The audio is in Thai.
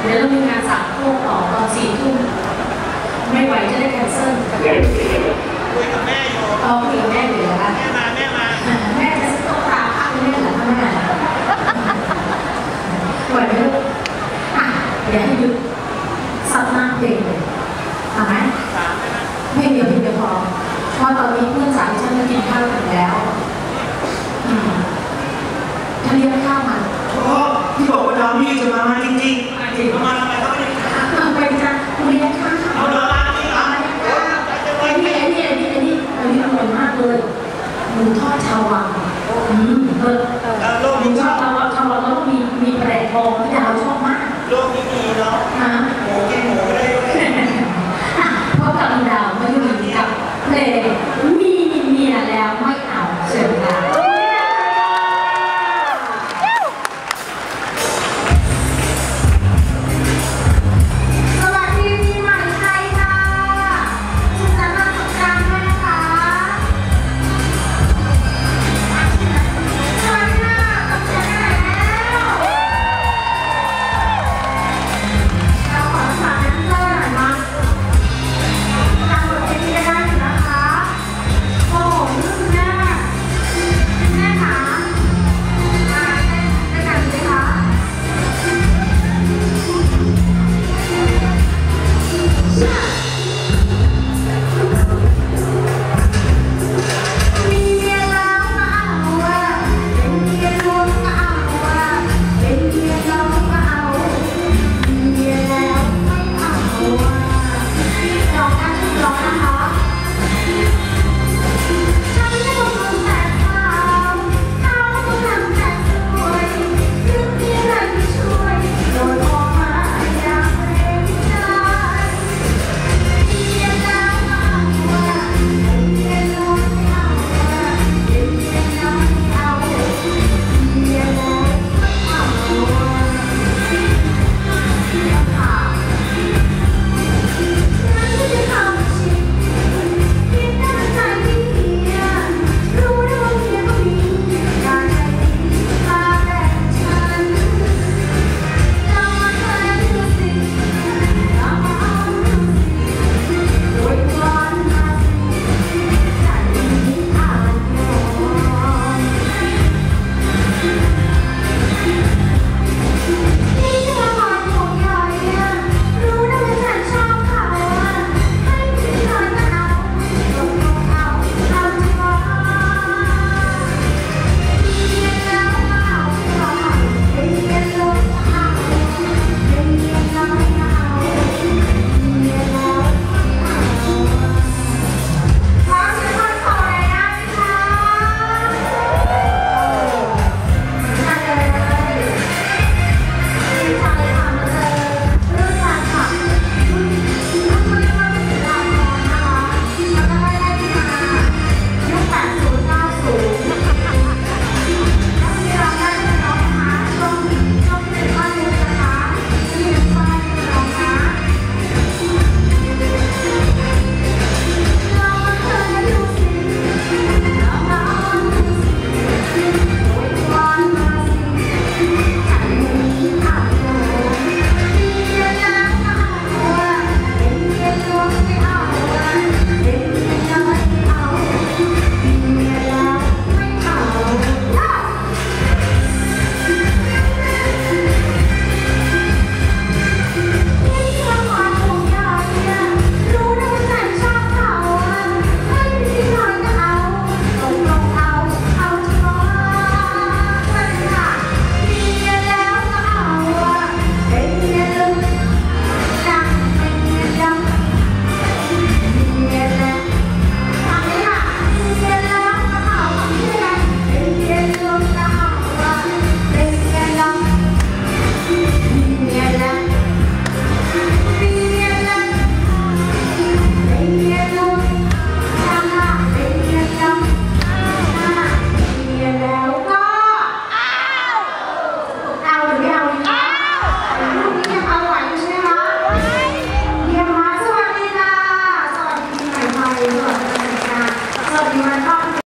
เดี๋ยวเรามีงาน3 ทุ่มต่อตอน4 ทุ่มไม่ไหวจะได้แคนเซิลคุยกับแม่อยู่คุยกับแม่อยู่นะคะแม่มาแม่จะต้องตาพักแม่เหรอแม่ไหวไหมลูกเดี๋ยวให้หยุดสักหน้าเพลงเลยเอาไหมเพลงเดียวพอเพราะตอนนี้เพื่อนสาวฉันมากินข้าวกันแล้วถ้าเรียกข้าวมาที่บอกว่าเรานี่จะมาจริงๆมาทำไมก็ไม่ได้ไปจ้ะเรียกข้าวเอาเดินมาจริงเหรอไอ้นี่อร่อยมากเลยหมูทอดชาววังหมูทอดชาววังแล้วก็มีแปลกทองที่ดาวชอบมากโลกนี้มีเนาะ